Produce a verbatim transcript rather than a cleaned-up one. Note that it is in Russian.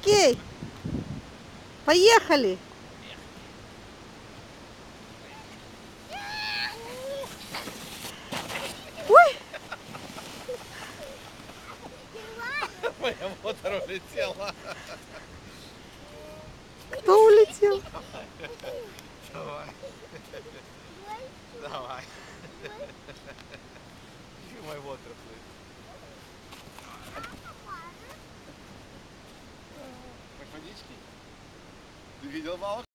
Окей. Поехали. Ой. Моя мотор улетела. Кто улетел? Давай. Давай. Мой мотор плыть. Хочешь водички? Ты видел, мало?